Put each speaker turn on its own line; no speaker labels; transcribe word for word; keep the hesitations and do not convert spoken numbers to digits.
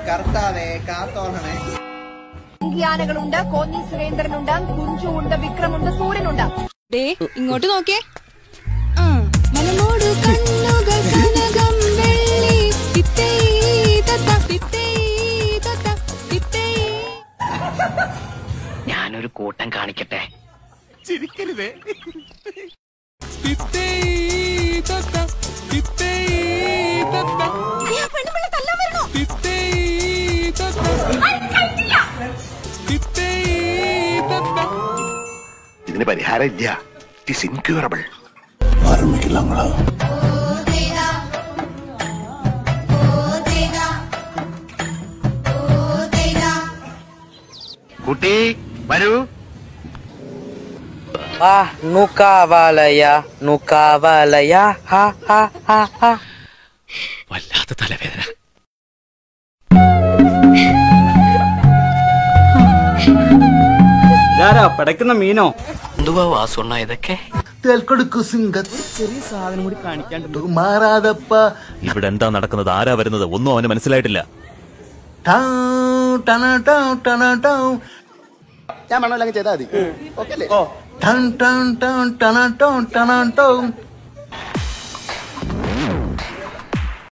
കർത്താവേ കാത്തോളണേ.
ാനകളുണ്ട്, കോന്നി സുരേന്ദ്രനുണ്ട്, കുഞ്ചു ഉണ്ട്, വിക്രമുണ്ട്, സൂര്യനുണ്ട്.
ഡേ ഇങ്ങോട്ട് നോക്കിയേ.
ഞാനൊരു കൂട്ടം കാണിക്കട്ടെ.
ചിരിക്കരുതേ.
ഇതിന് പരിഹാരമില്ല. It is incurable. കുട്ടി വരൂ.
വല്ലാത്ത തലവേദന.
പടക്കുന്ന മീനോ
എന്തുവാ വാസുണ്ണ ഇതൊക്കെ?
ചെറിയ സാധനം കൂടി കാണിക്കാണ്ട്
മാറാതപ്പ. ഇവിടെ എന്താ നടക്കുന്നത്? ആരാ വരുന്നത്? ഒന്നും അവന് മനസ്സിലായിട്ടില്ല.
ഞാൻ മണ്ണല്ലെങ്കിൽ ചെയ്താൽ മതി. ഓക്കെ അല്ലേ?